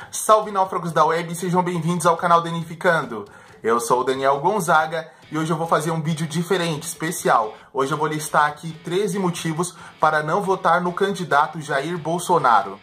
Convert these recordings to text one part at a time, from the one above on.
Salve náufragos da web, sejam bem-vindos ao canal Danificando. Eu sou o Daniel Gonzaga e hoje eu vou fazer um vídeo diferente, especial. Hoje eu vou listar aqui 13 motivos para não votar no candidato Jair Bolsonaro.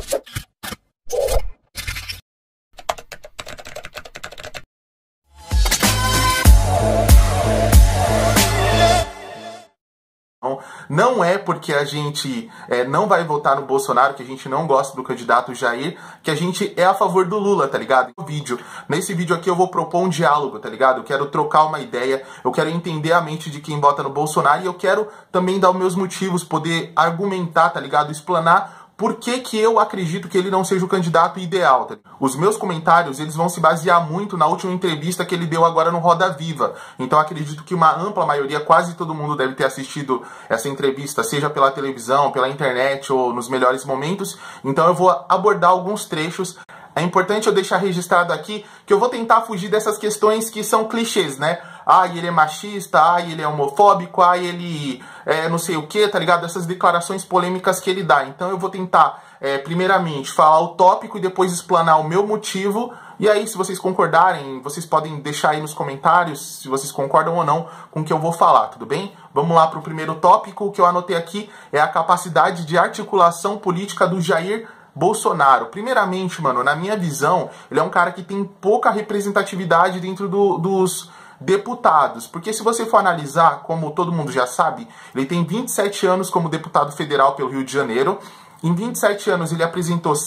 Não é porque a gente não vai votar no Bolsonaro, que a gente não gosta do candidato Jair, que a gente é a favor do Lula, tá ligado? Nesse vídeo aqui eu vou propor um diálogo, tá ligado? Eu quero trocar uma ideia, eu quero entender a mente de quem vota no Bolsonaro e eu quero também dar os meus motivos, poder argumentar, tá ligado? Explanar por que eu acredito que ele não seja o candidato ideal. Tá? Os meus comentários, eles vão se basear muito na última entrevista que ele deu agora no Roda Viva. Então acredito que uma ampla maioria, quase todo mundo deve ter assistido essa entrevista, seja pela televisão, pela internet ou nos melhores momentos. Então eu vou abordar alguns trechos. É importante eu deixar registrado aqui que eu vou tentar fugir dessas questões que são clichês, né? Ah, ele é machista, ah, ele é homofóbico, ah, ele é não sei o que, tá ligado? Essas declarações polêmicas que ele dá. Então eu vou tentar, primeiramente, falar o tópico e depois explanar o meu motivo. E aí, se vocês concordarem, vocês podem deixar aí nos comentários se vocês concordam ou não com o que eu vou falar, tudo bem? Vamos lá para o primeiro tópico. O que eu anotei aqui é a capacidade de articulação política do Jair Bolsonaro. Primeiramente, mano, na minha visão, ele é um cara que tem pouca representatividade dentro dos deputados, porque se você for analisar, como todo mundo já sabe, ele tem 27 anos como deputado federal pelo Rio de Janeiro. Em 27 anos ele apresentou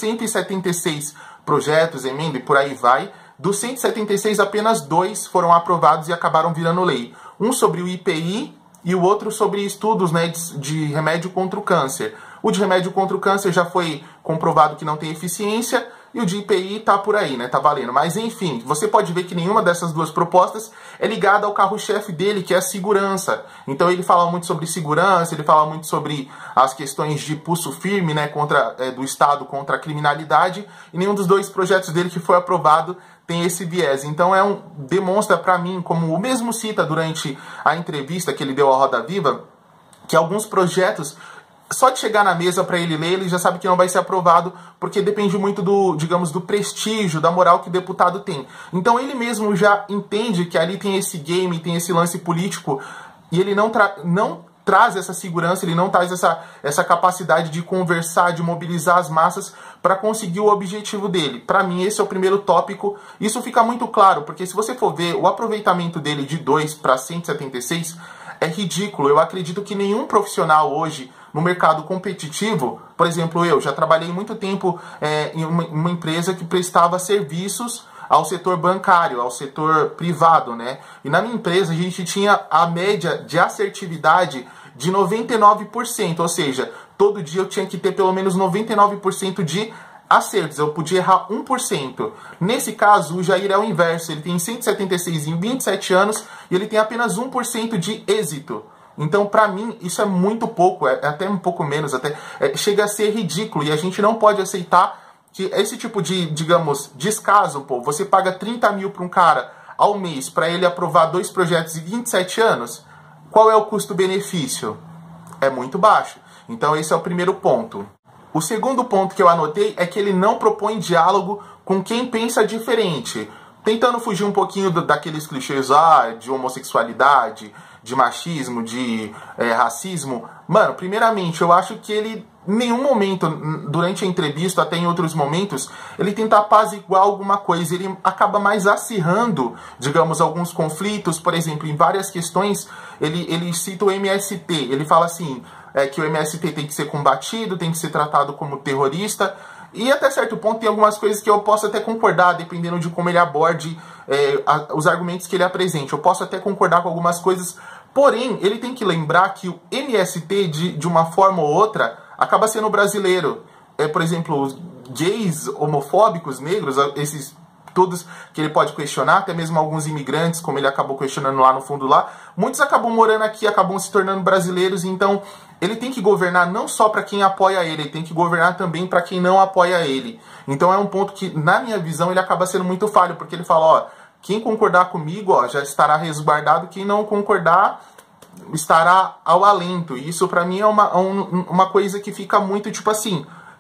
176 projetos, emenda e por aí vai. Dos 176, apenas 2 foram aprovados e acabaram virando lei. Um sobre o IPI e o outro sobre estudos, né, de remédio contra o câncer. O de remédio contra o câncer já foi comprovado que não tem eficiência e o de IPI tá por aí, né, tá valendo. Mas enfim, você pode ver que nenhuma dessas duas propostas é ligada ao carro-chefe dele, que é a segurança. Então ele fala muito sobre segurança, ele fala muito sobre as questões de pulso firme, né, do Estado contra a criminalidade, e nenhum dos dois projetos dele que foi aprovado tem esse viés. Então demonstra pra mim, como o mesmo cita durante a entrevista que ele deu à Roda Viva, que alguns projetos, só de chegar na mesa para ele ler, ele já sabe que não vai ser aprovado, porque depende muito do prestígio, da moral que o deputado tem. Então ele mesmo já entende que ali tem esse game, tem esse lance político, e ele não traz essa segurança, ele não traz essa capacidade de conversar, de mobilizar as massas para conseguir o objetivo dele. Para mim, esse é o primeiro tópico. Isso fica muito claro, porque se você for ver o aproveitamento dele de 2 para 176, é ridículo. Eu acredito que nenhum profissional hoje no mercado competitivo, por exemplo, eu já trabalhei muito tempo em uma empresa que prestava serviços ao setor bancário, ao setor privado, né? E na minha empresa a gente tinha a média de assertividade de 99%, ou seja, todo dia eu tinha que ter pelo menos 99% de acertos, eu podia errar 1%. Nesse caso, o Jair é o inverso, ele tem 176 em 27 anos e ele tem apenas 1% de êxito. Então, pra mim, isso é muito pouco, é até um pouco menos, chega a ser ridículo, e a gente não pode aceitar que esse tipo de, digamos, descaso, pô, você paga 30 mil pra um cara ao mês pra ele aprovar 2 projetos em 27 anos, qual é o custo-benefício? É muito baixo. Então esse é o primeiro ponto. O segundo ponto que eu anotei é que ele não propõe diálogo com quem pensa diferente, tentando fugir um pouquinho daqueles clichês de homossexualidade, de machismo, de racismo. Mano, primeiramente, eu acho que ele, em nenhum momento, durante a entrevista, até em outros momentos, ele tenta apaziguar alguma coisa. Ele acaba mais acirrando, digamos, alguns conflitos. Por exemplo, em várias questões, ele cita o MST. Ele fala assim, que o MST tem que ser combatido, tem que ser tratado como terrorista. E até certo ponto tem algumas coisas que eu posso até concordar, dependendo de como ele aborde os argumentos que ele apresente. Eu posso até concordar com algumas coisas, porém, ele tem que lembrar que o MST, de uma forma ou outra, acaba sendo brasileiro. Por exemplo, gays, homofóbicos, negros, esses todos que ele pode questionar, até mesmo alguns imigrantes, como ele acabou questionando lá no fundo lá, muitos acabam morando aqui, acabam se tornando brasileiros, então ele tem que governar não só para quem apoia ele tem que governar também para quem não apoia ele. Então é um ponto que, na minha visão, ele acaba sendo muito falho, porque ele fala, quem concordar comigo, já estará resguardado, quem não concordar estará ao alento. E isso pra mim é uma coisa que fica muito tipo assim,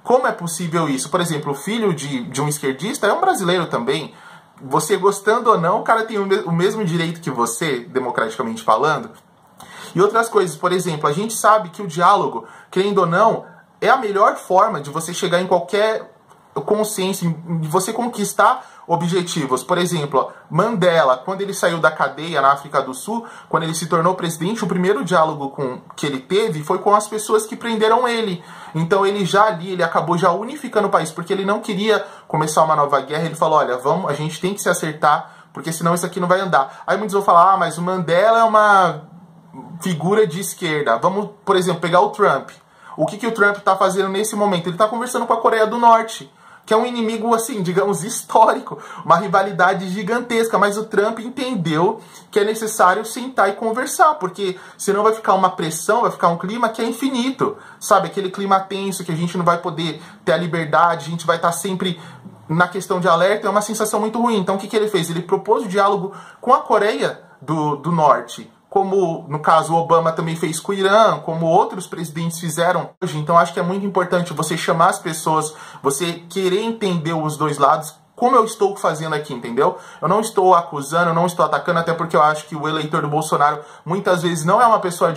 como é possível isso? Por exemplo, o filho de um esquerdista é um brasileiro também. Você gostando ou não, o cara tem o mesmo direito que você, democraticamente falando. E outras coisas, por exemplo, a gente sabe que o diálogo, querendo ou não, é a melhor forma de você chegar em qualquer consciência, de você conquistar objetivos. Por exemplo, Mandela, quando ele saiu da cadeia na África do Sul, quando ele se tornou presidente, o primeiro diálogo que ele teve foi com as pessoas que prenderam ele. Então ele acabou já unificando o país, porque ele não queria começar uma nova guerra. Ele falou, olha, a gente tem que se acertar, porque senão isso aqui não vai andar. Aí muitos vão falar, mas o Mandela é uma figura de esquerda. Vamos, por exemplo, pegar o Trump. O que o Trump está fazendo nesse momento? Ele está conversando com a Coreia do Norte, que é um inimigo, assim, digamos, histórico, uma rivalidade gigantesca, mas o Trump entendeu que é necessário sentar e conversar, porque senão vai ficar uma pressão, vai ficar um clima que é infinito, sabe? Aquele clima tenso que a gente não vai poder ter a liberdade, a gente vai estar sempre na questão de alerta, é uma sensação muito ruim. Então o que ele fez? Ele propôs o diálogo com a Coreia do Norte, como no caso o Obama também fez com o Irã, como outros presidentes fizeram hoje. Então acho que é muito importante você chamar as pessoas, você querer entender os dois lados, como eu estou fazendo aqui, entendeu? Eu não estou acusando, eu não estou atacando, até porque eu acho que o eleitor do Bolsonaro muitas vezes não é uma pessoa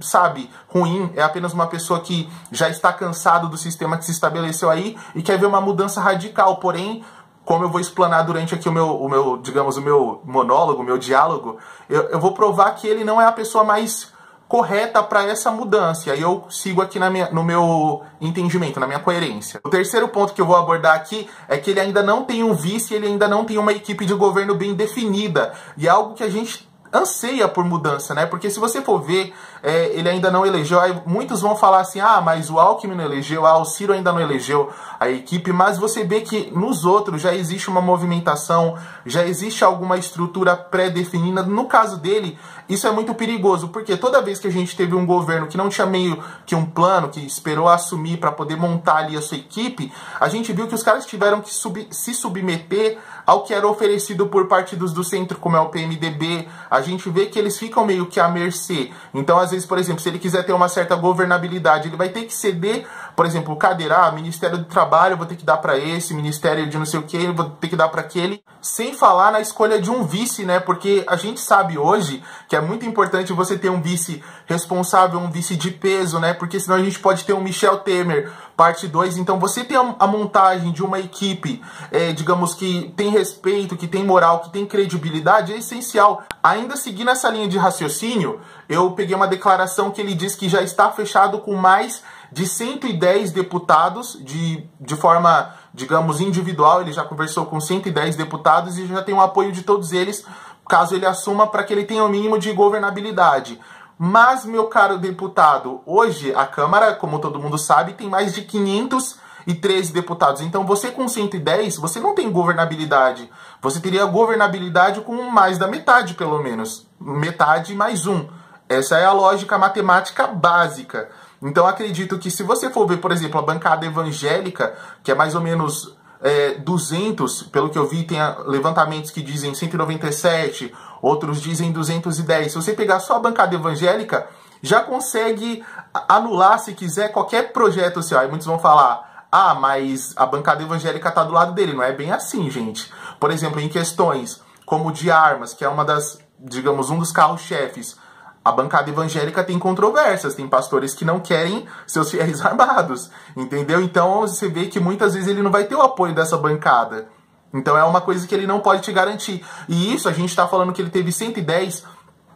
ruim, é apenas uma pessoa que já está cansado do sistema que se estabeleceu aí e quer ver uma mudança radical. Porém, como eu vou explanar durante aqui o meu monólogo, o meu diálogo, eu vou provar que ele não é a pessoa mais correta para essa mudança. E aí eu sigo aqui no meu entendimento, na minha coerência. O terceiro ponto que eu vou abordar aqui é que ele ainda não tem um vice, ele ainda não tem uma equipe de governo bem definida. E é algo que a gente anseia por mudança, né? Porque se você for ver, ele ainda não elegeu, aí muitos vão falar assim, mas o Alckmin não elegeu, o Ciro ainda não elegeu a equipe, mas você vê que nos outros já existe uma movimentação, já existe alguma estrutura pré-definida. No caso dele, isso é muito perigoso, porque toda vez que a gente teve um governo que não tinha meio que um plano, que esperou assumir para poder montar ali a sua equipe, a gente viu que os caras tiveram que se submeter ao que era oferecido por partidos do centro, como é o PMDB. A gente vê que eles ficam meio que à mercê. Então, às vezes, por exemplo, se ele quiser ter uma certa governabilidade, ele vai ter que ceder, por exemplo, Ministério do Trabalho, eu vou ter que dar para esse, Ministério de não sei o que, eu vou ter que dar para aquele, sem falar na escolha de um vice, né? Porque a gente sabe hoje que é muito importante você ter um vice responsável, um vice de peso, né? Porque senão a gente pode ter um Michel Temer, parte 2. Então você ter a montagem de uma equipe, digamos, que tem respeito, que tem moral, que tem credibilidade, é essencial. Ainda seguindo essa linha de raciocínio, eu peguei uma declaração que ele diz que já está fechado com mais de 110 deputados de forma, digamos, individual. Ele já conversou com 110 deputados e já tem o apoio de todos eles, caso ele assuma, para que ele tenha o mínimo de governabilidade. Mas, meu caro deputado, hoje a Câmara, como todo mundo sabe, tem mais de 513 deputados. Então você com 110, você não tem governabilidade. Você teria governabilidade com mais da metade, pelo menos. Metade mais um. Essa é a lógica matemática básica. Então acredito que se você for ver, por exemplo, a bancada evangélica, que é mais ou menos 200, pelo que eu vi, tem levantamentos que dizem 197, outros dizem 210. Se você pegar só a bancada evangélica, já consegue anular, se quiser, qualquer projeto seu. Aí muitos vão falar, mas a bancada evangélica está do lado dele. Não é bem assim, gente. Por exemplo, em questões como de armas, que é uma das, digamos, um dos carros-chefes, a bancada evangélica tem controvérsias, tem pastores que não querem seus fiéis armados, entendeu? Então você vê que muitas vezes ele não vai ter o apoio dessa bancada. Então é uma coisa que ele não pode te garantir. E isso a gente está falando que ele teve 110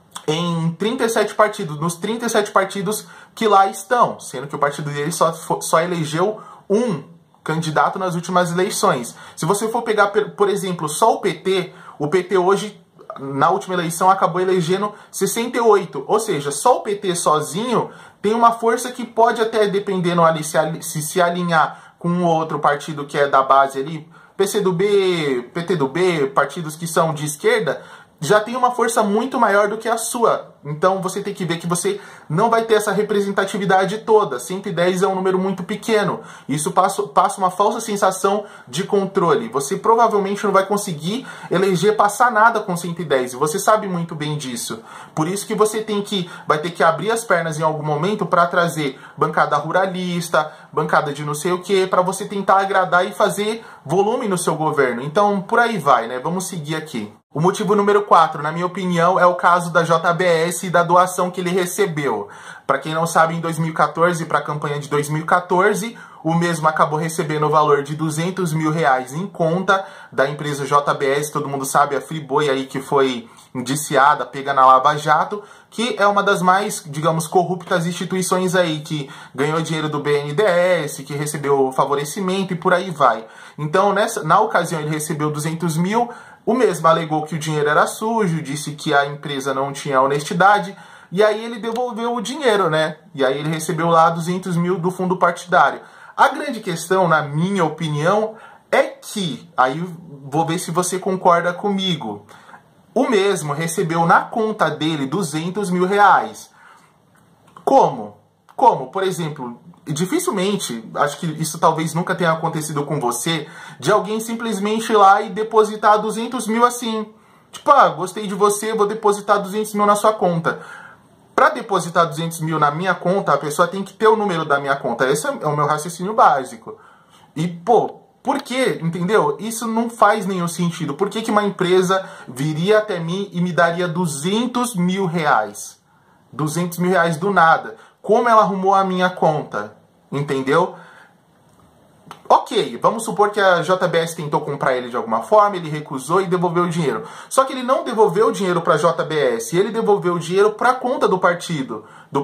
em 37 partidos, nos 37 partidos que lá estão, sendo que o partido dele só elegeu um candidato nas últimas eleições. Se você for pegar, por exemplo, só o PT hoje, na última eleição, acabou elegendo 68. Ou seja, só o PT sozinho tem uma força que pode até, dependendo ali, se alinhar com um outro partido que é da base ali, PCdoB, PTdoB, partidos que são de esquerda, já tem uma força muito maior do que a sua. Então você tem que ver que você não vai ter essa representatividade toda. 110 é um número muito pequeno. Isso passa uma falsa sensação de controle. Você provavelmente não vai conseguir passar nada com 110. E você sabe muito bem disso. Por isso que você vai ter que abrir as pernas em algum momento para trazer bancada ruralista, bancada de não sei o que, para você tentar agradar e fazer volume no seu governo. Então por aí vai, né? Vamos seguir aqui. O motivo número 4, na minha opinião, é o caso da JBS e da doação que ele recebeu. Para quem não sabe, em 2014, para a campanha de 2014, o mesmo acabou recebendo o valor de R$200 mil em conta da empresa JBS. Todo mundo sabe, a Friboi aí que foi indiciada, pega na Lava Jato, que é uma das mais, digamos, corruptas instituições aí, que ganhou dinheiro do BNDES, que recebeu favorecimento e por aí vai. Então, na ocasião, ele recebeu 200 mil, o mesmo alegou que o dinheiro era sujo, disse que a empresa não tinha honestidade, e aí ele devolveu o dinheiro, né? E aí ele recebeu lá 200 mil do fundo partidário. A grande questão, na minha opinião, é que, aí vou ver se você concorda comigo, o mesmo recebeu na conta dele 200 mil. Como? Como? Por exemplo, dificilmente, acho que isso talvez nunca tenha acontecido com você, de alguém simplesmente ir lá e depositar 200 mil assim. Tipo, gostei de você, vou depositar 200 mil na sua conta. Para depositar 200 mil na minha conta, a pessoa tem que ter o número da minha conta. Esse é o meu raciocínio básico. E, por quê? Entendeu? Isso não faz nenhum sentido. Por que uma empresa viria até mim e me daria 200 mil? 200 mil do nada. Como ela arrumou a minha conta? Entendeu? Ok, vamos supor que a JBS tentou comprar ele de alguma forma, ele recusou e devolveu o dinheiro. Só que ele não devolveu o dinheiro para a JBS, ele devolveu o dinheiro para a conta do partido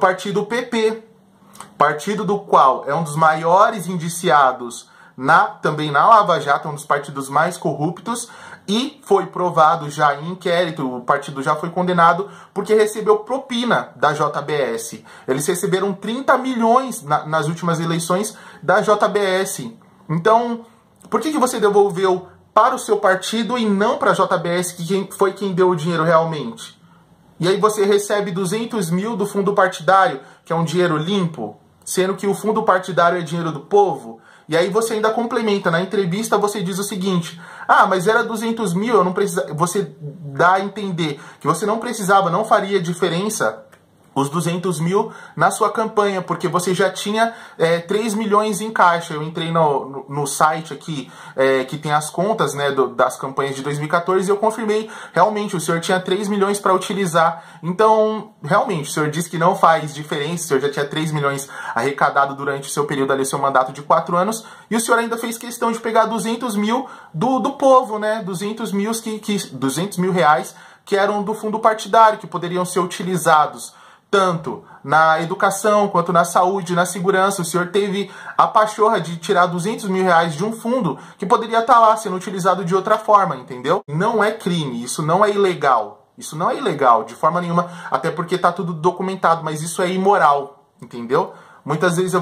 PP. Partido do qual é um dos maiores indiciados também na Lava Jato, um dos partidos mais corruptos, e foi provado já em inquérito, o partido já foi condenado porque recebeu propina da JBS. Eles receberam 30 milhões nas últimas eleições da JBS. Então, por que você devolveu para o seu partido e não para a JBS, que foi quem deu o dinheiro realmente? E aí você recebe 200 mil do fundo partidário, que é um dinheiro limpo, sendo que o fundo partidário é dinheiro do povo. E aí você ainda complementa, na entrevista você diz o seguinte: mas era 200 mil, eu não precisava. Você dá a entender que você não precisava, não faria diferença os 200 mil na sua campanha, porque você já tinha 3 milhões em caixa. Eu entrei no site aqui, que tem as contas, né, das campanhas de 2014, e eu confirmei, realmente, o senhor tinha 3 milhões para utilizar. Então, realmente, o senhor disse que não faz diferença, o senhor já tinha 3 milhões arrecadado durante o seu período ali, seu mandato de 4 anos, e o senhor ainda fez questão de pegar 200 mil do povo, né, 200 mil reais que eram do fundo partidário, que poderiam ser utilizados tanto na educação, quanto na saúde, na segurança. O senhor teve a pachorra de tirar 200 mil de um fundo que poderia estar lá sendo utilizado de outra forma, entendeu? Não é crime, isso não é ilegal. Isso não é ilegal, de forma nenhuma, até porque está tudo documentado, mas isso é imoral, entendeu? Muitas vezes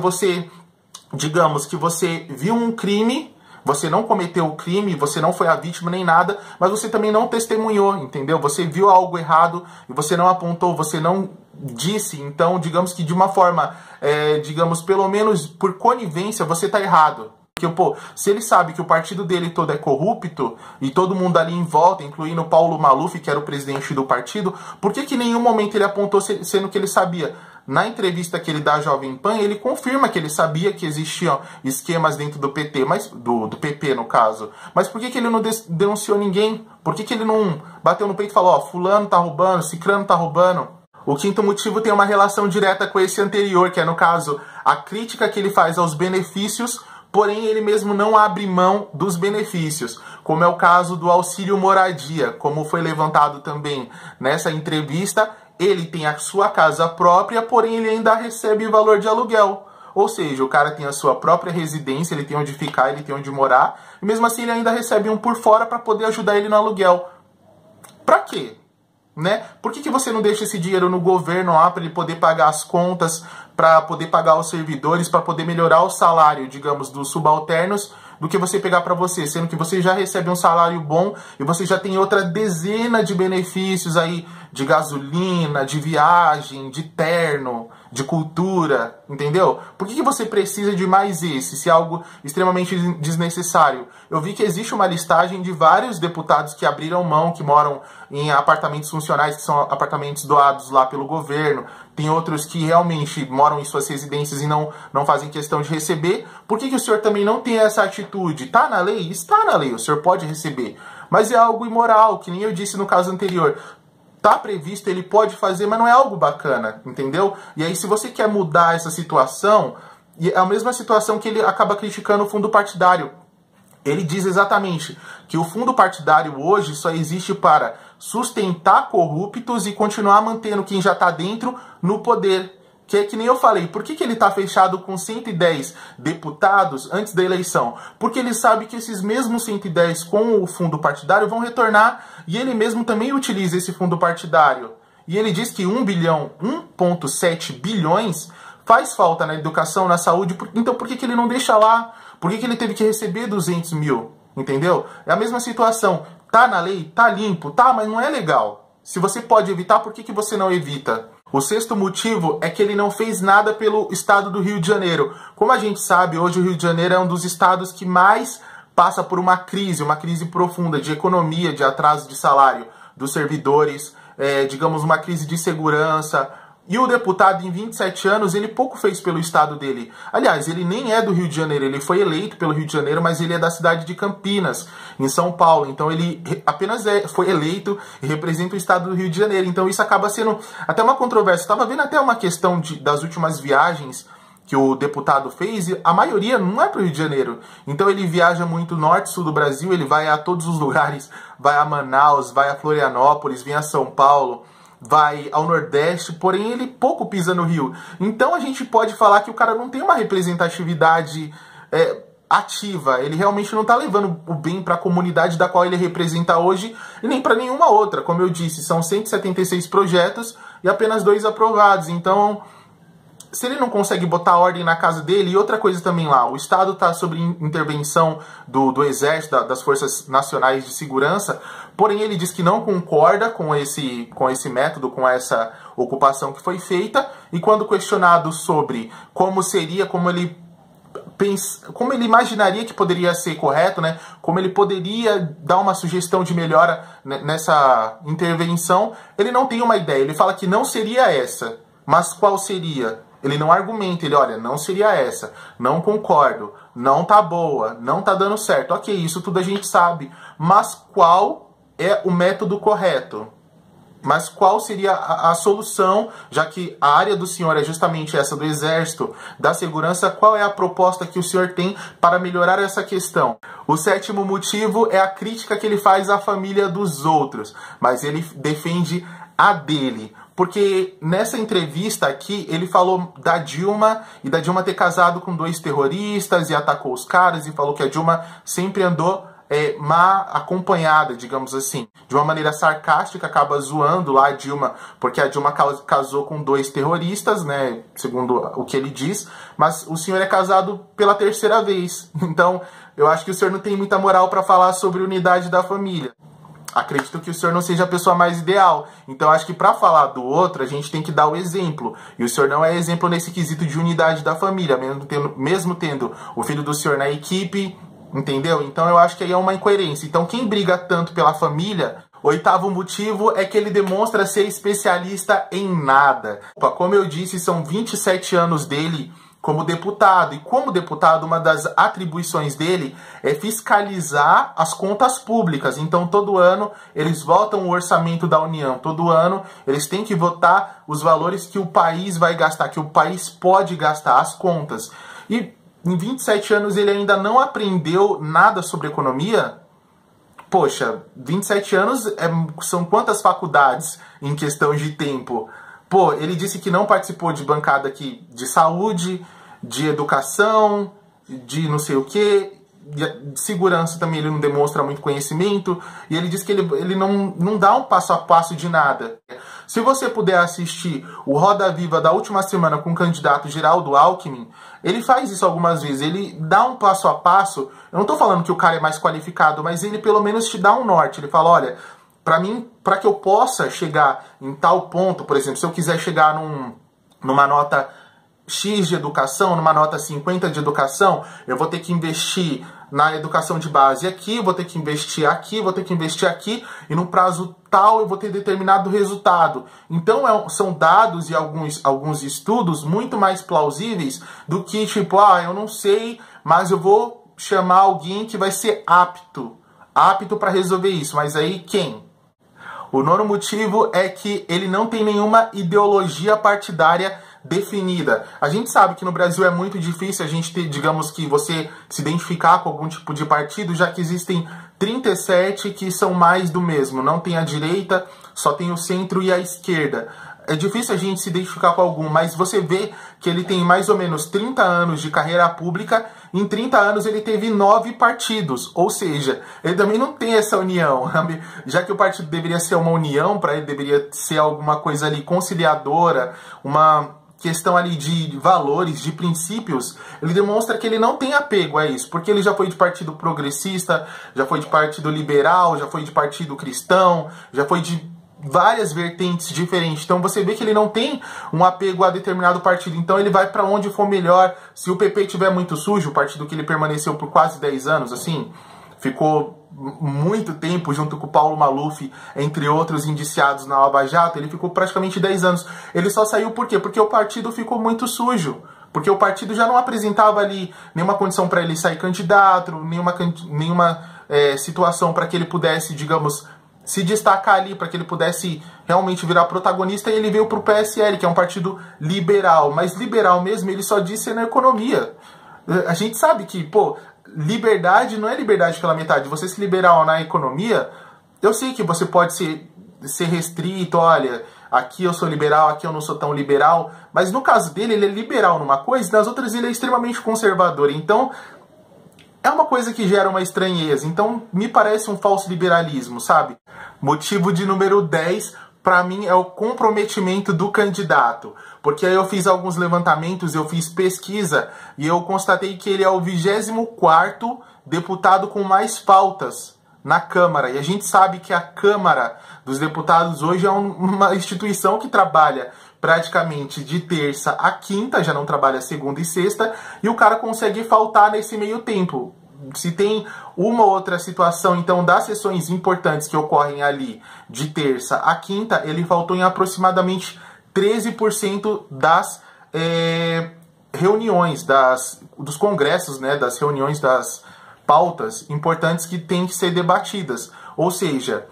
digamos que você viu um crime, você não cometeu o crime, você não foi a vítima nem nada, mas você também não testemunhou, entendeu? Você viu algo errado e você não apontou, você não disse. Então, digamos que de uma forma, digamos, pelo menos por conivência, você tá errado. Porque, se ele sabe que o partido dele todo é corrupto, e todo mundo ali em volta, incluindo o Paulo Maluf, que era o presidente do partido, por que em nenhum momento ele apontou, sendo que ele sabia? Na entrevista que ele dá à Jovem Pan, ele confirma que ele sabia que existiam esquemas dentro do PT, mas do PP no caso. Mas por que ele não denunciou ninguém? Por que ele não bateu no peito e falou, fulano tá roubando, cicrano tá roubando? O quinto motivo tem uma relação direta com esse anterior, que é, no caso, a crítica que ele faz aos benefícios, porém ele mesmo não abre mão dos benefícios, como é o caso do auxílio moradia, como foi levantado também nessa entrevista. Ele tem a sua casa própria, porém ele ainda recebe valor de aluguel. Ou seja, o cara tem a sua própria residência, ele tem onde ficar, ele tem onde morar, e mesmo assim ele ainda recebe um por fora para poder ajudar ele no aluguel. Pra quê? Né? Por que você não deixa esse dinheiro no governo lá para ele poder pagar as contas, para poder pagar os servidores, para poder melhorar o salário, digamos, dos subalternos, do que você pegar para você, sendo que você já recebe um salário bom e você já tem outra dezena de benefícios aí, de gasolina, de viagem, de terno, de cultura, entendeu? Por que você precisa de mais esse, se é algo extremamente desnecessário? Eu vi que existe uma listagem de vários deputados que abriram mão, que moram em apartamentos funcionais, que são apartamentos doados lá pelo governo. Tem outros que realmente moram em suas residências e não fazem questão de receber. Por que o senhor também não tem essa atitude? Tá na lei? Está na lei, o senhor pode receber. Mas é algo imoral, que nem eu disse no caso anterior. Tá previsto, ele pode fazer, mas não é algo bacana, entendeu? E aí, se você quer mudar essa situação, é a mesma situação que ele acaba criticando o fundo partidário. Ele diz exatamente que o fundo partidário hoje só existe para sustentar corruptos e continuar mantendo quem já está dentro no poder. Que é que nem eu falei, por que ele está fechado com 110 deputados antes da eleição? Porque ele sabe que esses mesmos 110 com o fundo partidário vão retornar e ele mesmo também utiliza esse fundo partidário. E ele diz que 1,7 bilhões faz falta na educação, na saúde, então por que ele não deixa lá? Por que ele teve que receber 200 mil? Entendeu? É a mesma situação. Tá na lei, tá limpo, tá, mas não é legal. Se você pode evitar, por que você não evita? O sexto motivo é que ele não fez nada pelo estado do Rio de Janeiro. Como a gente sabe, hoje o Rio de Janeiro é um dos estados que mais passa por uma crise profunda de economia, de atraso de salário dos servidores, digamos, uma crise de segurança. E o deputado, em 27 anos, ele pouco fez pelo estado dele. Aliás, ele nem é do Rio de Janeiro, ele foi eleito pelo Rio de Janeiro, mas ele é da cidade de Campinas, em São Paulo. Então ele apenas foi eleito e representa o estado do Rio de Janeiro. Então isso acaba sendo até uma controvérsia. Estava vendo até uma questão das últimas viagens que o deputado fez, e a maioria não é para o Rio de Janeiro. Então ele viaja muito norte e sul do Brasil, ele vai a todos os lugares, vai a Manaus, vai a Florianópolis, vem a São Paulo, vai ao Nordeste, porém ele pouco pisa no Rio. Então a gente pode falar que o cara não tem uma representatividade ativa, ele realmente não está levando o bem para a comunidade da qual ele representa hoje e nem para nenhuma outra. Como eu disse, são 176 projetos e apenas 2 aprovados. Então, se ele não consegue botar ordem na casa dele, e outra coisa também lá, o Estado está sob intervenção do Exército, das Forças Nacionais de Segurança, porém ele diz que não concorda com esse método, com essa ocupação que foi feita, e quando questionado sobre como seria, como ele imaginaria que poderia ser correto, né? Como ele poderia dar uma sugestão de melhora nessa intervenção, ele não tem uma ideia, ele fala que não seria essa, mas qual seria? Ele não argumenta, ele olha, não seria essa, não concordo, não tá boa, não tá dando certo. Ok, isso tudo a gente sabe, mas qual é o método correto? Mas qual seria a solução, já que a área do senhor é justamente essa do Exército, da Segurança, qual é a proposta que o senhor tem para melhorar essa questão? O sétimo motivo é a crítica que ele faz à família dos outros, mas ele defende a dele. Porque nessa entrevista aqui, ele falou da Dilma e da Dilma ter casado com 2 terroristas e atacou os caras e falou que a Dilma sempre andou má acompanhada, digamos assim. De uma maneira sarcástica, acaba zoando lá a Dilma, porque a Dilma casou com 2 terroristas, né, segundo o que ele diz, mas o senhor é casado pela 3ª vez. Então, eu acho que o senhor não tem muita moral para falar sobre unidade da família. Acredito que o senhor não seja a pessoa mais ideal. Então acho que para falar do outro, a gente tem que dar o exemplo. E o senhor não é exemplo nesse quesito de unidade da família, mesmo tendo o filho do senhor na equipe, entendeu? Então eu acho que aí é uma incoerência. Então quem briga tanto pela família, o 8º motivo é que ele demonstra ser especialista em nada. Como eu disse, são 27 anos dele como deputado. E como deputado, uma das atribuições dele é fiscalizar as contas públicas. Então, todo ano, eles votam o orçamento da União. Todo ano, eles têm que votar os valores que o país vai gastar, que o país pode gastar, as contas. E em 27 anos, ele ainda não aprendeu nada sobre economia? Poxa, 27 anos são quantas faculdades em questão de tempo? Pô, ele disse que não participou de bancada aqui de saúde, de educação, de não sei o quê. de segurança também ele não demonstra muito conhecimento, e ele diz que ele não dá um passo a passo de nada. Se você puder assistir o Roda Viva da última semana com o candidato Geraldo Alckmin, ele faz isso algumas vezes, ele dá um passo a passo. Eu não estou falando que o cara é mais qualificado, mas ele pelo menos te dá um norte. Ele fala, olha, para mim, para que eu possa chegar em tal ponto, por exemplo, se eu quiser chegar numa nota X de educação, numa nota 50 de educação, eu vou ter que investir na educação de base aqui, vou ter que investir aqui, vou ter que investir aqui, e no prazo tal eu vou ter determinado resultado. Então são dados e alguns estudos muito mais plausíveis do que tipo, eu não sei, mas eu vou chamar alguém que vai ser apto para resolver isso. Mas aí quem? O nono motivo é que ele não tem nenhuma ideologia partidária definida. A gente sabe que no Brasil é muito difícil a gente ter, digamos que você se identificar com algum tipo de partido, já que existem 37 que são mais do mesmo. Não tem a direita, só tem o centro e a esquerda. É difícil a gente se identificar com algum, mas você vê que ele tem mais ou menos 30 anos de carreira pública. Em 30 anos ele teve 9 partidos, ou seja, ele também não tem essa união. Já que o partido deveria ser uma união, para ele deveria ser alguma coisa ali conciliadora, uma questão ali de valores, de princípios, ele demonstra que ele não tem apego a isso, porque ele já foi de partido progressista, já foi de partido liberal, já foi de partido cristão, já foi de várias vertentes diferentes. Então você vê que ele não tem um apego a determinado partido, então ele vai para onde for melhor. Se o PP tiver muito sujo, o partido que ele permaneceu por quase 10 anos, assim, ficou muito tempo junto com o Paulo Maluf, entre outros indiciados na Lava Jato, ele ficou praticamente 10 anos. Ele só saiu por quê? Porque o partido ficou muito sujo. Porque o partido já não apresentava ali nenhuma condição para ele sair candidato, nenhuma situação para que ele pudesse, digamos, se destacar ali, para que ele pudesse realmente virar protagonista, e ele veio para o PSL, que é um partido liberal. Mas liberal mesmo, ele só disse na economia. A gente sabe que, liberdade não é liberdade pela metade. Você se liberal na economia, eu sei que você pode ser restrito, olha, aqui eu sou liberal, aqui eu não sou tão liberal, mas no caso dele, ele é liberal numa coisa, e nas outras ele é extremamente conservador. Então, é uma coisa que gera uma estranheza. Então, me parece um falso liberalismo, sabe? Motivo de número 10, para mim, é o comprometimento do candidato. Porque aí eu fiz alguns levantamentos, eu fiz pesquisa, e eu constatei que ele é o 24º deputado com mais pautas na Câmara. E a gente sabe que a Câmara dos Deputados hoje é uma instituição que trabalha praticamente de terça a quinta, já não trabalha segunda e sexta, e o cara consegue faltar nesse meio tempo. Se tem uma outra situação, então, das sessões importantes que ocorrem ali de terça a quinta, ele faltou em aproximadamente 13% das reuniões, dos congressos, né, das reuniões, das pautas importantes que têm que ser debatidas. Ou seja,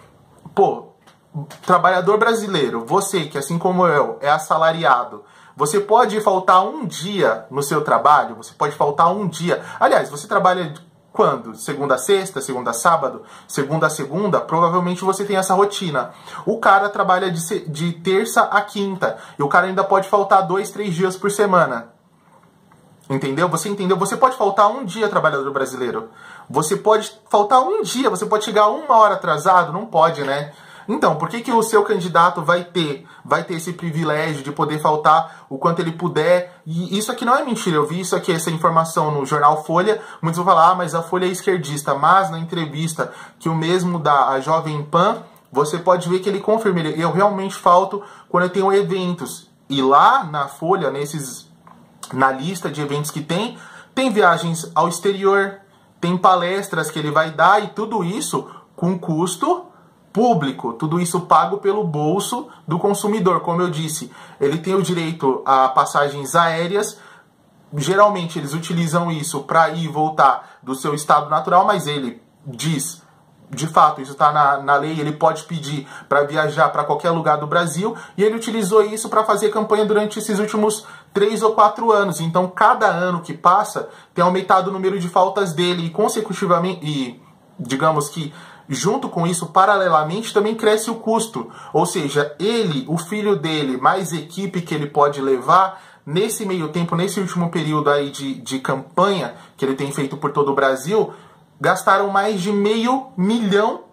trabalhador brasileiro, você que, assim como eu, é assalariado, você pode faltar um dia no seu trabalho? Você pode faltar um dia. Aliás, você trabalha quando? Segunda a sexta, segunda a sábado, segunda a segunda? Provavelmente você tem essa rotina. O cara trabalha de terça a quinta, e o cara ainda pode faltar 2, 3 dias por semana. Entendeu? Você entendeu? Você pode faltar um dia, trabalhador brasileiro. Você pode faltar um dia, você pode chegar 1 hora atrasado? Não pode, né? Então, por que o seu candidato vai ter esse privilégio de poder faltar o quanto ele puder? E isso aqui não é mentira, eu vi isso aqui, essa informação no jornal Folha. Muitos vão falar, mas a Folha é esquerdista. Mas na entrevista que o mesmo dá à Jovem Pan, você pode ver que ele confirma, eu realmente falto quando eu tenho eventos. E lá na Folha, na lista de eventos que tem viagens ao exterior, tem palestras que ele vai dar, e tudo isso com custo público, tudo isso pago pelo bolso do consumidor. Como eu disse, ele tem o direito a passagens aéreas. Geralmente eles utilizam isso para ir e voltar do seu estado natural, mas ele diz, de fato, isso está na lei, ele pode pedir para viajar para qualquer lugar do Brasil, e ele utilizou isso para fazer campanha durante esses últimos 3 ou 4 anos. Então, cada ano que passa, tem aumentado o número de faltas dele, e consecutivamente, e digamos que junto com isso, paralelamente, também cresce o custo. Ou seja, ele, o filho dele, mais equipe que ele pode levar, nesse meio tempo, nesse último período aí de campanha que ele tem feito por todo o Brasil, gastaram mais de R$500 milhão,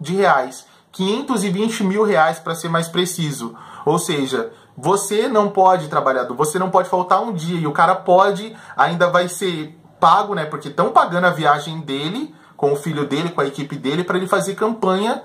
520 mil reais para ser mais preciso. Ou seja, você não pode trabalhar, você não pode faltar um dia, e o cara pode, ainda vai ser pago, né? Porque estão pagando a viagem dele, com o filho dele, com a equipe dele, para ele fazer campanha.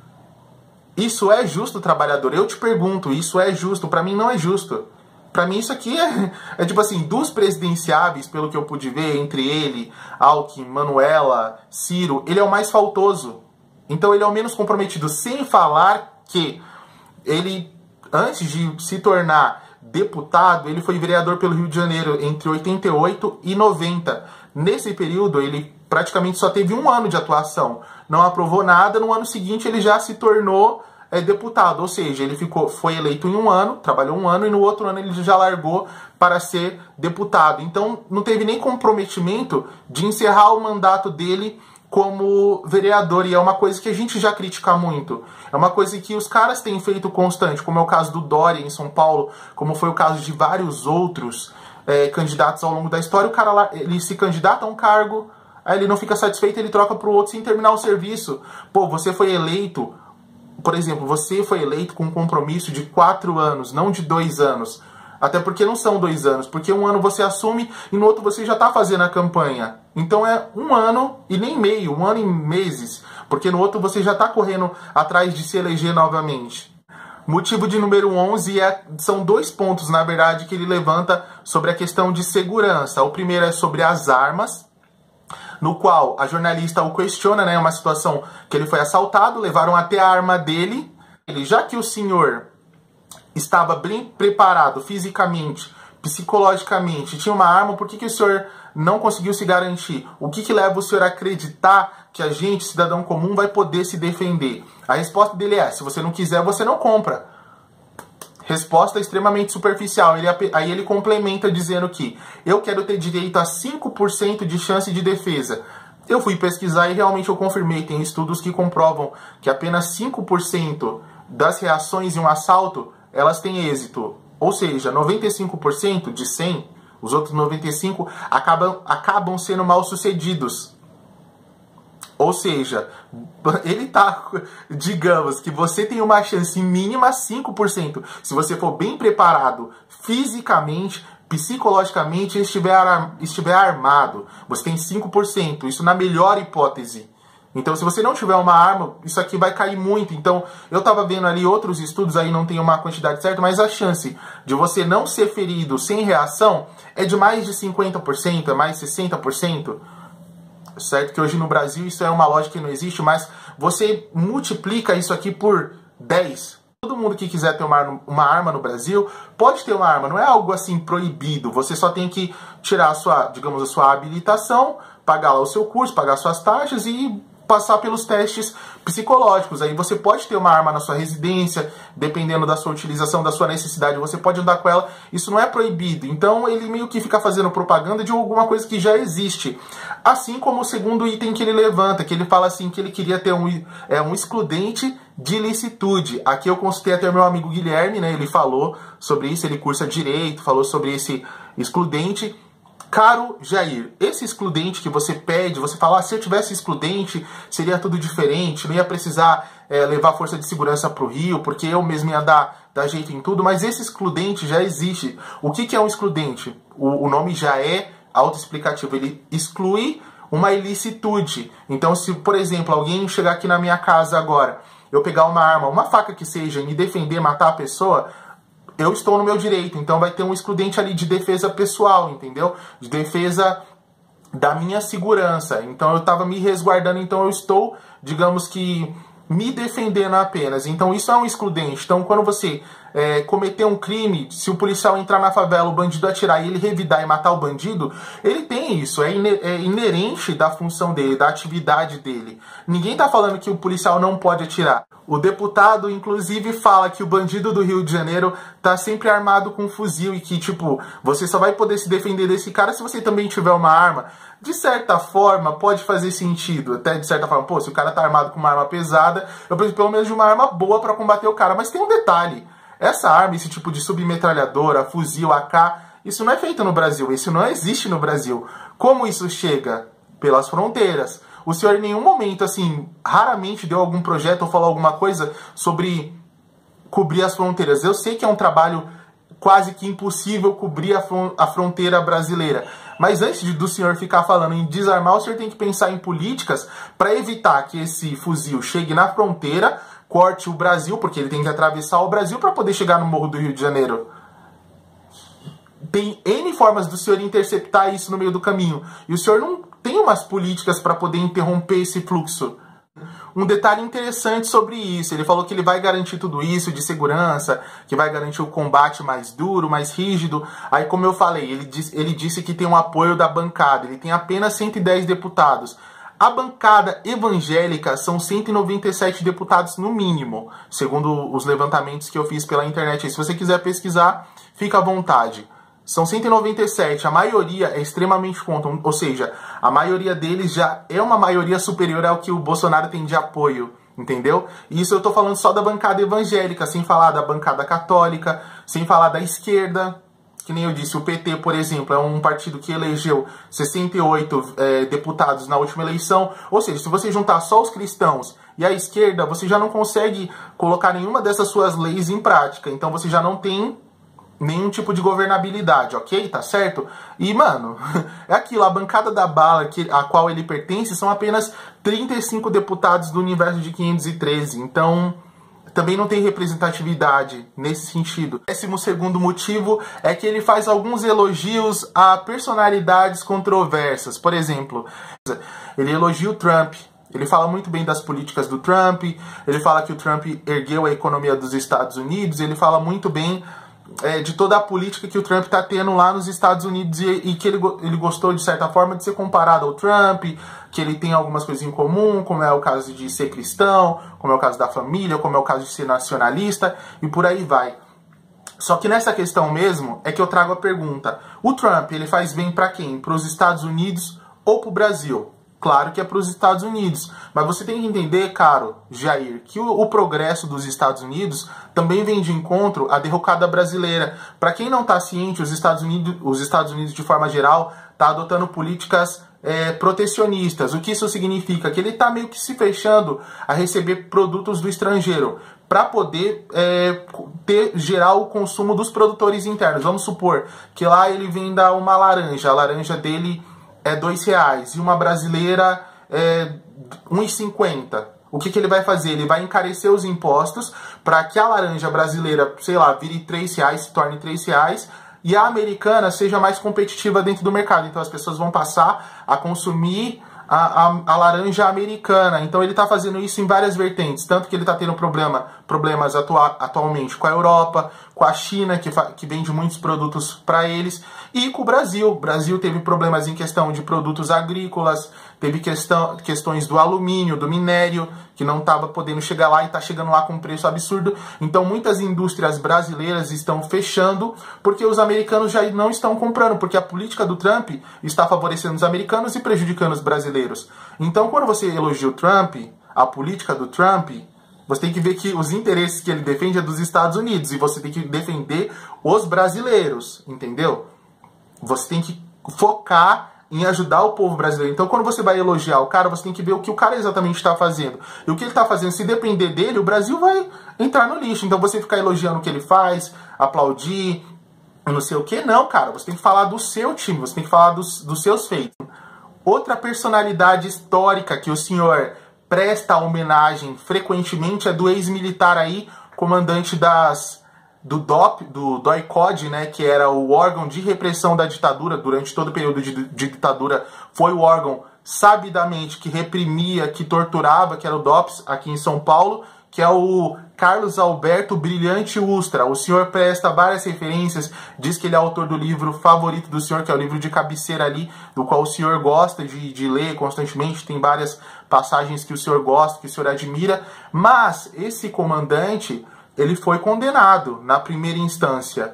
Isso é justo, trabalhador? Eu te pergunto, isso é justo? Para mim não é justo. Para mim isso aqui é tipo assim, dos presidenciáveis, pelo que eu pude ver, entre ele, Alckmin, Manuela, Ciro, ele é o mais faltoso. Então ele é o menos comprometido, sem falar que ele, antes de se tornar deputado, ele foi vereador pelo Rio de Janeiro entre 88 e 90. Nesse período, ele praticamente só teve 1 ano de atuação. Não aprovou nada, no ano seguinte ele já se tornou deputado. Ou seja, ele foi eleito em 1 ano, trabalhou 1 ano, e no outro ano ele já largou para ser deputado. Então não teve nem comprometimento de encerrar o mandato dele como vereador, e é uma coisa que a gente já critica muito. É uma coisa que os caras têm feito constante, como é o caso do Dória em São Paulo, como foi o caso de vários outros candidatos ao longo da história. O cara lá, ele se candidata a um cargo, aí ele não fica satisfeito, ele troca para o outro sem terminar o serviço. Pô, você foi eleito, por exemplo, você foi eleito com um compromisso de 4 anos, não de 2 anos. Até porque não são 2 anos, porque 1 ano você assume e no outro você já está fazendo a campanha. Então é 1 ano e nem meio, 1 ano e meses, porque no outro você já está correndo atrás de se eleger novamente. Motivo de número 11 são 2 pontos, na verdade, que ele levanta sobre a questão de segurança. O primeiro é sobre as armas, no qual a jornalista o questiona, né, uma situação que ele foi assaltado, levaram até a arma dele. Já que o senhor estava bem preparado fisicamente, psicologicamente, tinha uma arma, por que o senhor não conseguiu se garantir? O que leva o senhor a acreditar que a gente, cidadão comum, vai poder se defender? A resposta dele é, se você não quiser, você não compra. Resposta extremamente superficial. Aí ele complementa dizendo que eu quero ter direito a 5% de chance de defesa. Eu fui pesquisar e realmente eu confirmei, tem estudos que comprovam que apenas 5% das reações em um assalto elas têm êxito. Ou seja, 95% de 100, os outros 95% acabam sendo mal sucedidos. Ou seja, ele tá, digamos que você tem uma chance mínima 5%. Se você for bem preparado fisicamente, psicologicamente e estiver armado, você tem 5%. Isso na melhor hipótese. Então, se você não tiver uma arma, isso aqui vai cair muito. Então, eu tava vendo ali outros estudos, aí não tem uma quantidade certa, mas a chance de você não ser ferido sem reação é de mais de 50%, é mais de 60%. Certo que hoje no Brasil isso é uma lógica que não existe, mas você multiplica isso aqui por 10. Todo mundo que quiser ter uma arma no Brasil pode ter uma arma, não é algo assim proibido. Você só tem que tirar a sua, digamos, a sua habilitação, pagar lá o seu curso, pagar suas taxas e passar pelos testes psicológicos. Aí você pode ter uma arma na sua residência, dependendo da sua utilização, da sua necessidade, você pode andar com ela, isso não é proibido. Então ele meio que fica fazendo propaganda de alguma coisa que já existe. Assim como o segundo item que ele levanta, que ele fala assim que ele queria ter um excludente de licitude. Aqui eu consultei até o meu amigo Guilherme, né? Ele falou sobre isso, ele cursa direito, falou sobre esse excludente. Caro Jair, esse excludente que você pede, você fala, se eu tivesse excludente, seria tudo diferente, não ia precisar levar força de segurança para o Rio, porque eu mesmo ia dar jeito em tudo, mas esse excludente já existe. O que é um excludente? O nome já é autoexplicativo, ele exclui uma ilicitude. Então, se, por exemplo, alguém chegar aqui na minha casa agora, eu pegar uma arma, uma faca que seja, e me defender, matar a pessoa, eu estou no meu direito, então vai ter um excludente ali de defesa pessoal, entendeu? De defesa da minha segurança. Então eu estava me resguardando, então eu estou, digamos que, me defendendo apenas. Então isso é um excludente. Então quando você cometer um crime, se o policial entrar na favela, o bandido atirar e ele revidar e matar o bandido, ele tem isso, é inerente da função dele, da atividade dele. Ninguém está falando que o policial não pode atirar. O deputado, inclusive, fala que o bandido do Rio de Janeiro tá sempre armado com um fuzil e que, tipo, você só vai poder se defender desse cara se você também tiver uma arma. De certa forma, pode fazer sentido. Até de certa forma, pô, se o cara tá armado com uma arma pesada, eu preciso pelo menos de uma arma boa pra combater o cara. Mas tem um detalhe. Essa arma, esse tipo de submetralhadora, fuzil, AK, Isso não é feito no Brasil, isso não existe no Brasil. Como isso chega? Pelas fronteiras. O senhor em nenhum momento, assim, raramente deu algum projeto ou falou alguma coisa sobre cobrir as fronteiras. Eu sei que é um trabalho quase que impossível cobrir a fronteira brasileira. Mas antes do senhor ficar falando em desarmar, o senhor tem que pensar em políticas para evitar que esse fuzil chegue na fronteira, corte o Brasil, porque ele tem que atravessar o Brasil para poder chegar no Morro do Rio de Janeiro. Tem N formas do senhor interceptar isso no meio do caminho. E o senhor não tem umas políticas para poder interromper esse fluxo. Um detalhe interessante sobre isso, ele falou que ele vai garantir tudo isso de segurança, que vai garantir o combate mais duro, mais rígido. Aí, como eu falei, ele disse que tem um apoio da bancada, ele tem apenas 110 deputados. A bancada evangélica são 197 deputados no mínimo, segundo os levantamentos que eu fiz pela internet. E se você quiser pesquisar, fica à vontade. São 197, a maioria é extremamente contra, ou seja, a maioria deles já é uma maioria superior ao que o Bolsonaro tem de apoio, entendeu? E isso eu tô falando só da bancada evangélica, sem falar da bancada católica, sem falar da esquerda, que nem eu disse, o PT, por exemplo, é um partido que elegeu 68 deputados na última eleição, ou seja, se você juntar só os cristãos e a esquerda, você já não consegue colocar nenhuma dessas suas leis em prática, então você já não tem nenhum tipo de governabilidade, ok? Tá certo? E, mano, é aquilo, a bancada da bala a qual ele pertence são apenas 35 deputados do universo de 513, então também não tem representatividade nesse sentido. O 12º motivo é que ele faz alguns elogios a personalidades controversas. Por exemplo, ele elogia o Trump. Ele fala muito bem das políticas do Trump, ele fala que o Trump ergueu a economia dos Estados Unidos, ele fala muito bem de toda a política que o Trump está tendo lá nos Estados Unidos e que ele gostou, de certa forma, de ser comparado ao Trump, que ele tem algumas coisas em comum, como é o caso de ser cristão, como é o caso da família, como é o caso de ser nacionalista, e por aí vai. Só que nessa questão mesmo é que eu trago a pergunta: o Trump, ele faz bem para quem? Para os Estados Unidos ou para o Brasil? Claro que é para os Estados Unidos, mas você tem que entender, caro Jair, que o progresso dos Estados Unidos também vem de encontro à derrocada brasileira. Para quem não está ciente, os Estados Unidos de forma geral está adotando políticas protecionistas. O que isso significa? Que ele está meio que se fechando a receber produtos do estrangeiro para poder gerar o consumo dos produtores internos. Vamos supor que lá ele venda uma laranja, a laranja dele é R$2 e uma brasileira é R$1,50. O que ele vai fazer? Ele vai encarecer os impostos para que a laranja brasileira, sei lá, vire R$3, se torne R$3, e a americana seja mais competitiva dentro do mercado. Então as pessoas vão passar a consumir a laranja americana. Então ele está fazendo isso em várias vertentes, tanto que ele está tendo problemas atualmente com a Europa, com a China, que vende muitos produtos para eles, e com o Brasil. O Brasil teve problemas em questão de produtos agrícolas, teve questões do alumínio, do minério, que não estava podendo chegar lá e está chegando lá com um preço absurdo. Então muitas indústrias brasileiras estão fechando porque os americanos já não estão comprando, porque a política do Trump está favorecendo os americanos e prejudicando os brasileiros. Então quando você elogia o Trump, a política do Trump, você tem que ver que os interesses que ele defende é dos Estados Unidos e você tem que defender os brasileiros, entendeu? Você tem que focar em ajudar o povo brasileiro. Então, quando você vai elogiar o cara, você tem que ver o que o cara exatamente está fazendo. E o que ele está fazendo, se depender dele, o Brasil vai entrar no lixo. Então, você ficar elogiando o que ele faz, aplaudir, não sei o que, não, cara. Você tem que falar do seu time, você tem que falar dos seus feitos. Outra personalidade histórica que o senhor presta homenagem frequentemente é do ex-militar aí, comandante do DOI-CODE, né, que era o órgão de repressão da ditadura. Durante todo o período de ditadura, foi o órgão sabidamente que reprimia, que torturava, que era o DOPS aqui em São Paulo, que é o Carlos Alberto Brilhante Ustra. O senhor presta várias referências, diz que ele é autor do livro favorito do senhor, que é o livro de cabeceira ali, do qual o senhor gosta de ler constantemente, tem várias passagens que o senhor gosta, que o senhor admira, mas esse comandante, ele foi condenado na primeira instância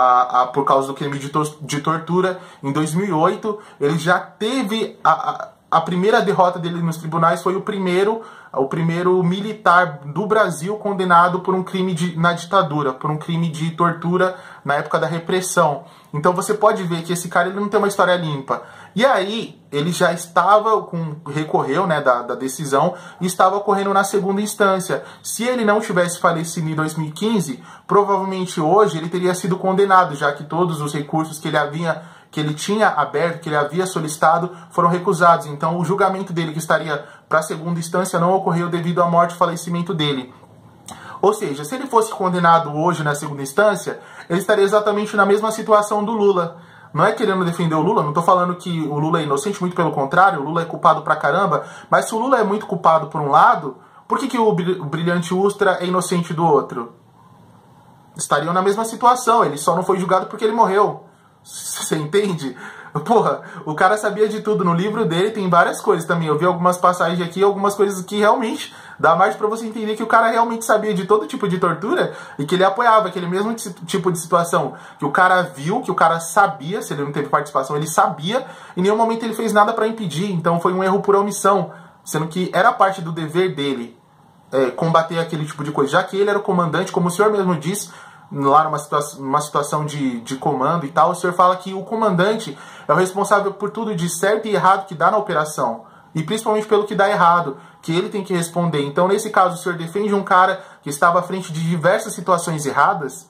por causa do crime de tortura em 2008. Ele já teve a primeira derrota dele nos tribunais foi o primeiro militar do Brasil condenado por um crime na ditadura, por um crime de tortura na época da repressão. Então você pode ver que esse cara ele não tem uma história limpa. E aí ele já estava recorreu, né, da decisão e estava correndo na segunda instância. Se ele não tivesse falecido em 2015, provavelmente hoje ele teria sido condenado, já que todos os recursos que ele tinha aberto, que ele havia solicitado, foram recusados. Então o julgamento dele, que estaria para a segunda instância, não ocorreu devido à morte e falecimento dele. Ou seja, se ele fosse condenado hoje na segunda instância, ele estaria exatamente na mesma situação do Lula. Não é querendo defender o Lula, não estou falando que o Lula é inocente, muito pelo contrário, o Lula é culpado pra caramba, mas se o Lula é muito culpado por um lado, por que o Brilhante Ustra é inocente do outro? Estariam na mesma situação, ele só não foi julgado porque ele morreu. Você entende? Porra, o cara sabia de tudo. No livro dele tem várias coisas também. Eu vi algumas passagens aqui, algumas coisas que realmente dá mais pra você entender que o cara realmente sabia de todo tipo de tortura e que ele apoiava aquele mesmo tipo de situação. Que o cara viu, que o cara sabia, se ele não teve participação, ele sabia, e em nenhum momento ele fez nada pra impedir. Então foi um erro por omissão, sendo que era parte do dever dele combater aquele tipo de coisa. Já que ele era o comandante, como o senhor mesmo disse, lá numa situação de comando e tal, o senhor fala que o comandante é o responsável por tudo de certo e errado que dá na operação. E principalmente pelo que dá errado, que ele tem que responder. Então, nesse caso, o senhor defende um cara que estava à frente de diversas situações erradas?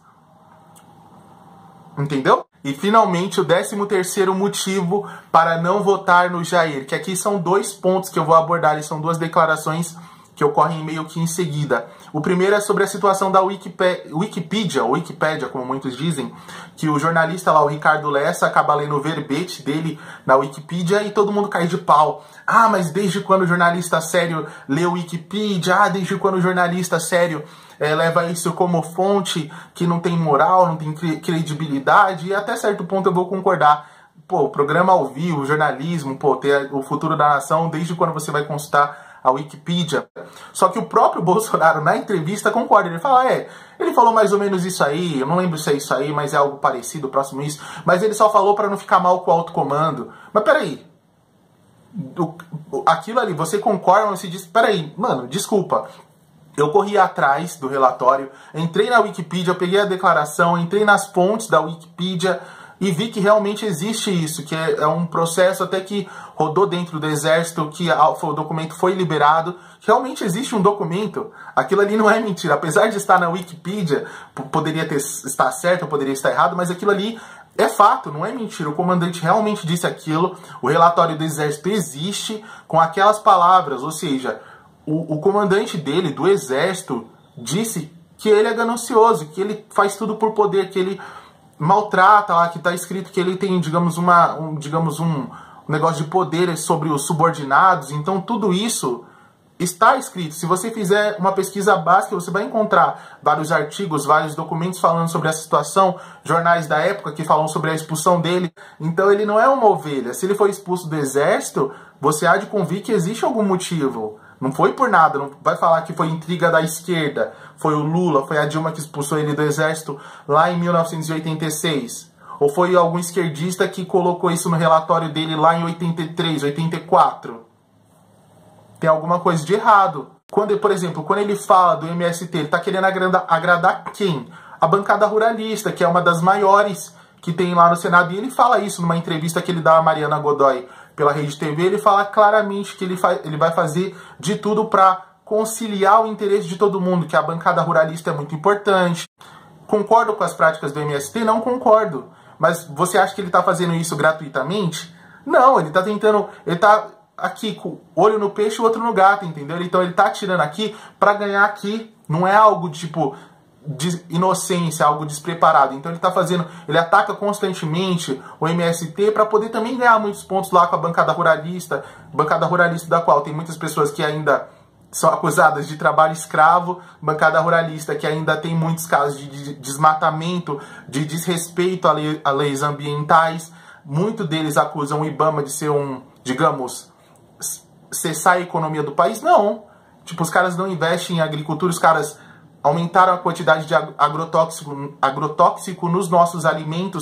Entendeu? E, finalmente, o 13º motivo para não votar no Jair, que aqui são 2 pontos que eu vou abordar, e são 2 declarações que ocorrem meio que em seguida. O primeiro é sobre a situação da Wikipédia, como muitos dizem, que o jornalista lá, o Ricardo Lessa, acaba lendo o verbete dele na Wikipédia e todo mundo cai de pau. Ah, mas desde quando o jornalista sério lê o Wikipédia? Ah, desde quando o jornalista sério leva isso como fonte, que não tem moral, não tem credibilidade? E até certo ponto eu vou concordar. Pô, programa ao vivo, jornalismo, pô, ter o futuro da nação, desde quando você vai consultar a Wikipédia? Só que o próprio Bolsonaro, na entrevista, concorda. Ele fala, ele falou mais ou menos isso aí, eu não lembro se é isso aí, mas é algo parecido, próximo a isso, mas ele só falou para não ficar mal com o alto comando. Mas peraí, aquilo ali, você concorda, mas você diz, peraí, mano, desculpa. Eu corri atrás do relatório, entrei na Wikipédia, peguei a declaração, entrei nas fontes da Wikipédia e vi que realmente existe isso, que é um processo até que rodou dentro do Exército, que o documento foi liberado. Realmente existe um documento. Aquilo ali não é mentira. Apesar de estar na Wikipédia, poderia estar certo, poderia estar errado, mas aquilo ali é fato, não é mentira. O comandante realmente disse aquilo. O relatório do Exército existe com aquelas palavras, ou seja, o comandante dele, do Exército, disse que ele é ganancioso, que ele faz tudo por poder, que ele maltrata lá, que está escrito que ele tem, digamos, um negócio de poder sobre os subordinados. Então tudo isso está escrito. Se você fizer uma pesquisa básica, você vai encontrar vários artigos, vários documentos falando sobre essa situação, jornais da época que falam sobre a expulsão dele. Então ele não é uma ovelha. Se ele foi expulso do Exército, você há de convir que existe algum motivo. Não foi por nada, não vai falar que foi intriga da esquerda, foi o Lula, foi a Dilma que expulsou ele do Exército lá em 1986. Ou foi algum esquerdista que colocou isso no relatório dele lá em 83, 84. Tem alguma coisa de errado. Por exemplo, quando ele fala do MST, ele está querendo agradar quem? A bancada ruralista, que é uma das maiores que tem lá no Senado. E ele fala isso numa entrevista que ele dá a Mariana Godoy pela Rede TV. Ele fala claramente que ele vai fazer de tudo para conciliar o interesse de todo mundo, que a bancada ruralista é muito importante. Concordo com as práticas do MST? Não concordo. Mas você acha que ele está fazendo isso gratuitamente? Não, ele está tentando... Ele está aqui com olho no peixe e outro no gato, entendeu? Então ele está atirando aqui para ganhar aqui. Não é algo tipo de inocência, algo despreparado. Então ele está fazendo... Ele ataca constantemente o MST para poder também ganhar muitos pontos lá com a bancada ruralista da qual tem muitas pessoas que ainda são acusadas de trabalho escravo, bancada ruralista que ainda tem muitos casos de desmatamento, de desrespeito a leis ambientais. Muitos deles acusam o IBAMA de ser digamos, cessar a economia do país. Não. Tipo, os caras não investem em agricultura, os caras aumentaram a quantidade de agrotóxico nos nossos alimentos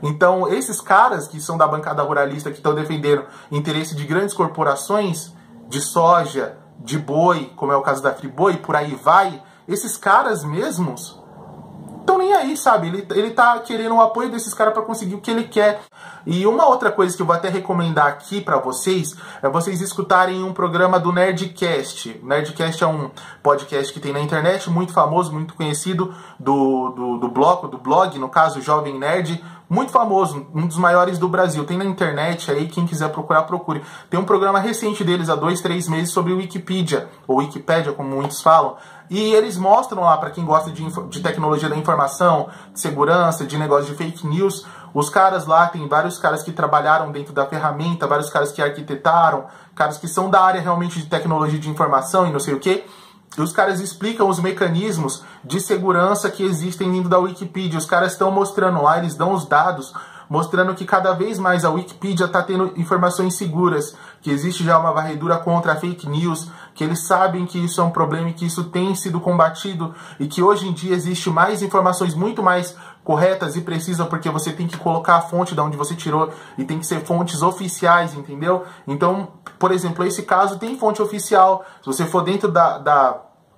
Então, esses caras que são da bancada ruralista, que estão defendendo interesse de grandes corporações, de soja, de boi, como é o caso da Friboi, por aí vai, esses caras mesmos estão nem aí, sabe? Ele tá querendo o apoio desses caras para conseguir o que ele quer. E uma outra coisa que eu vou até recomendar aqui para vocês é vocês escutarem um programa do Nerdcast. O Nerdcast é um podcast que tem na internet, muito famoso, muito conhecido, do blog, no caso, Jovem Nerd, muito famoso, um dos maiores do Brasil. Tem na internet aí, quem quiser procurar, procure. Tem um programa recente deles, há 2, 3 meses, sobre Wikipedia, ou Wikipédia, como muitos falam. E eles mostram lá, para quem gosta de tecnologia da informação, de segurança, de negócio de fake news, os caras lá, tem vários caras que trabalharam dentro da ferramenta, vários caras que arquitetaram, caras que são da área realmente de tecnologia de informação e não sei o quê. E os caras explicam os mecanismos de segurança que existem dentro da Wikipedia. Os caras estão mostrando lá, eles dão os dados, mostrando que cada vez mais a Wikipedia está tendo informações seguras, que existe já uma varredura contra a fake news, que eles sabem que isso é um problema e que isso tem sido combatido, e que hoje em dia existe mais informações muito mais corretas e precisas, porque você tem que colocar a fonte de onde você tirou, e tem que ser fontes oficiais, entendeu? Então, por exemplo, esse caso tem fonte oficial. Se você for dentro da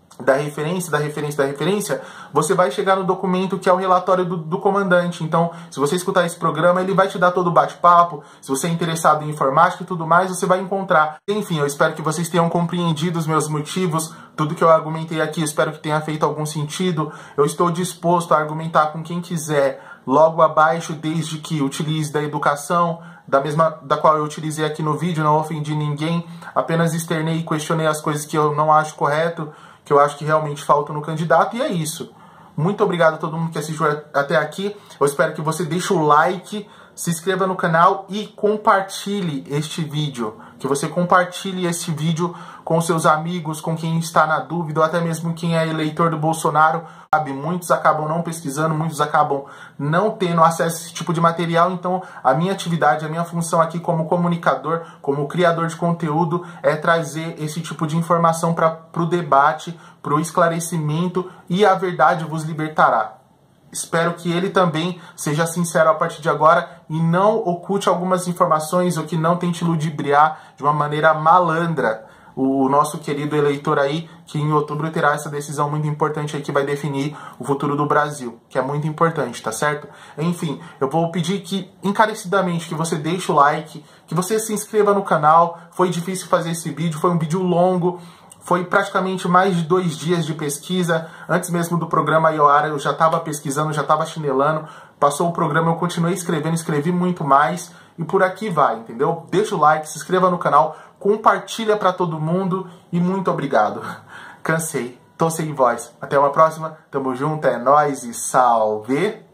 referência, você vai chegar no documento que é o relatório do comandante. Então, se você escutar esse programa, ele vai te dar todo o bate-papo. Se você é interessado em informática e tudo mais, você vai encontrar. Enfim, eu espero que vocês tenham compreendido os meus motivos, tudo que eu argumentei aqui, eu espero que tenha feito algum sentido. Eu estou disposto a argumentar com quem quiser, logo abaixo, desde que utilize da educação, da qual eu utilizei aqui no vídeo, não ofendi ninguém, apenas externei e questionei as coisas que eu não acho correto, que eu acho que realmente faltam no candidato, e é isso. Muito obrigado a todo mundo que assistiu até aqui. Eu espero que você deixe o like, se inscreva no canal e compartilhe este vídeo. Que você compartilhe este vídeo com seus amigos, com quem está na dúvida, ou até mesmo quem é eleitor do Bolsonaro. Sabe, muitos acabam não pesquisando, muitos acabam não tendo acesso a esse tipo de material. Então, a minha atividade, a minha função aqui como comunicador, como criador de conteúdo, é trazer esse tipo de informação para o debate, para o esclarecimento, e a verdade vos libertará. Espero que ele também seja sincero a partir de agora e não oculte algumas informações, ou que não tente ludibriar de uma maneira malandra o nosso querido eleitor aí, que em outubro terá essa decisão muito importante aí que vai definir o futuro do Brasil, que é muito importante, tá certo? Enfim, eu vou pedir que, encarecidamente, que você deixe o like, que você se inscreva no canal. Foi difícil fazer esse vídeo, foi um vídeo longo, foi praticamente mais de 2 dias de pesquisa. Antes mesmo do programa Ioara, eu já estava pesquisando, já estava chinelando. Passou o programa, eu continuei escrevendo, escrevi muito mais. E por aqui vai, entendeu? Deixa o like, se inscreva no canal, compartilha para todo mundo e muito obrigado. Cansei, tô sem voz. Até uma próxima, tamo junto, é nóis e salve!